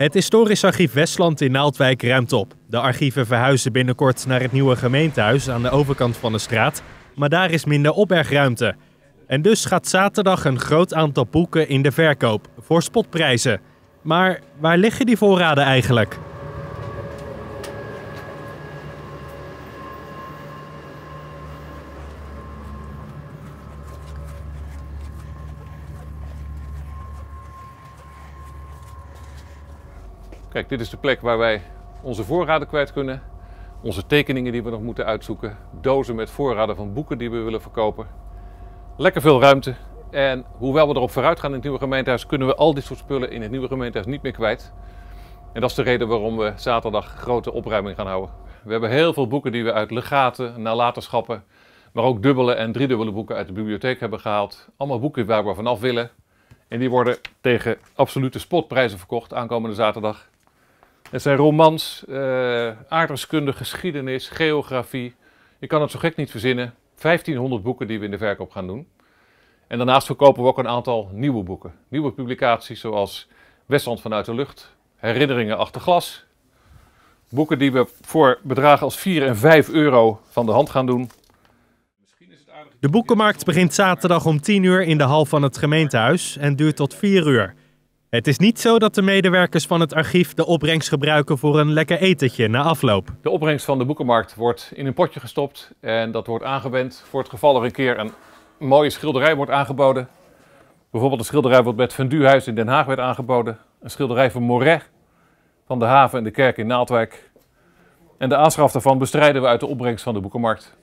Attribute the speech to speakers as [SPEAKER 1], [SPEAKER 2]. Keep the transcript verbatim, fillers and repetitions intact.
[SPEAKER 1] Het Historisch Archief Westland in Naaldwijk ruimt op. De archieven verhuizen binnenkort naar het nieuwe gemeentehuis aan de overkant van de straat. Maar daar is minder opbergruimte. En dus gaat zaterdag een groot aantal boeken in de verkoop, voor spotprijzen. Maar waar liggen die voorraden eigenlijk?
[SPEAKER 2] Kijk, dit is de plek waar wij onze voorraden kwijt kunnen. Onze tekeningen die we nog moeten uitzoeken. Dozen met voorraden van boeken die we willen verkopen. Lekker veel ruimte. En hoewel we erop vooruit gaan in het nieuwe gemeentehuis, kunnen we al dit soort spullen in het nieuwe gemeentehuis niet meer kwijt. En dat is de reden waarom we zaterdag grote opruiming gaan houden. We hebben heel veel boeken die we uit legaten, nalatenschappen, maar ook dubbele en driedubbele boeken uit de bibliotheek hebben gehaald. Allemaal boeken waar we vanaf willen. En die worden tegen absolute spotprijzen verkocht aankomende zaterdag. Het zijn romans, uh, aardrijkskunde, geschiedenis, geografie. Je kan het zo gek niet verzinnen. vijftienhonderd boeken die we in de verkoop gaan doen. En daarnaast verkopen we ook een aantal nieuwe boeken. Nieuwe publicaties zoals Westland vanuit de lucht, Herinneringen achter glas. Boeken die we voor bedragen als vier en vijf euro van de hand gaan doen.
[SPEAKER 1] De boekenmarkt begint zaterdag om tien uur in de hal van het gemeentehuis en duurt tot vier uur. Het is niet zo dat de medewerkers van het archief de opbrengst gebruiken voor een lekker etentje na afloop.
[SPEAKER 2] De opbrengst van de boekenmarkt wordt in een potje gestopt en dat wordt aangewend voor het geval er een keer een mooie schilderij wordt aangeboden. Bijvoorbeeld een schilderij wat bij het Venduhuis in Den Haag werd aangeboden. Een schilderij van Moret van de haven en de kerk in Naaldwijk. En de aanschaf daarvan bestrijden we uit de opbrengst van de boekenmarkt.